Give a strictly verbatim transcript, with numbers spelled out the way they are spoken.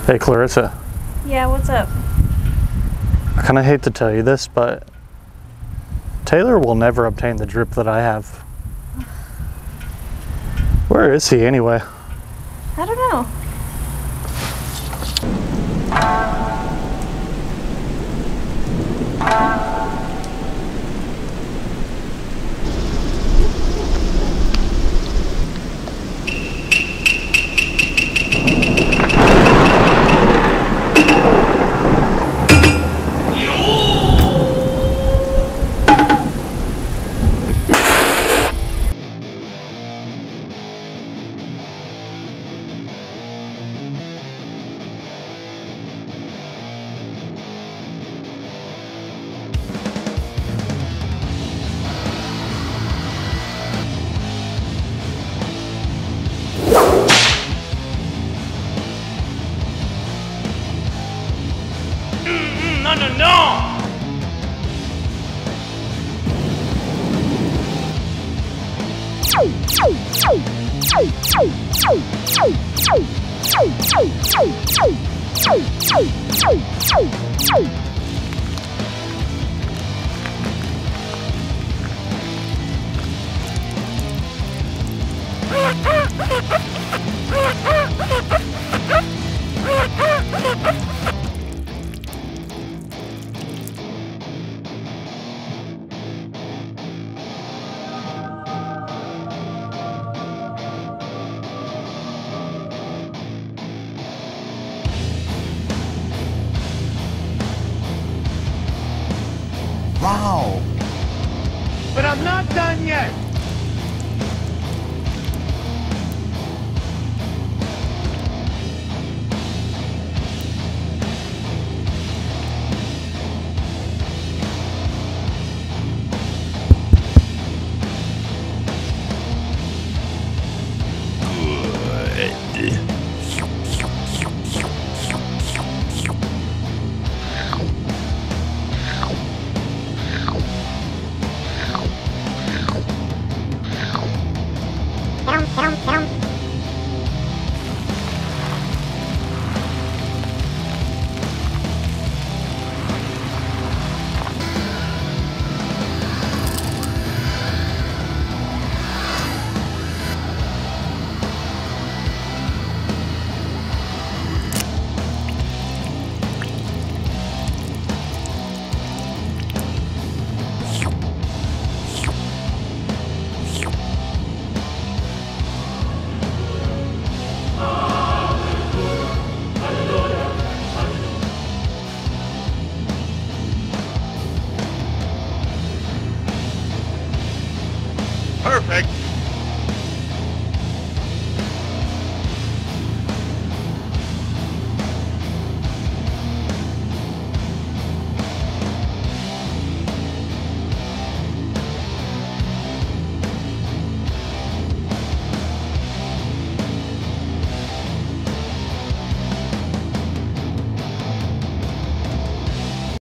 Hey Clarissa. Yeah, what's up? I kind of hate to tell you this, but Taylor will never obtain the drip that I have. Where is he anyway? I don't know. No, no, no! Wow! But I'm not done yet! Perfect.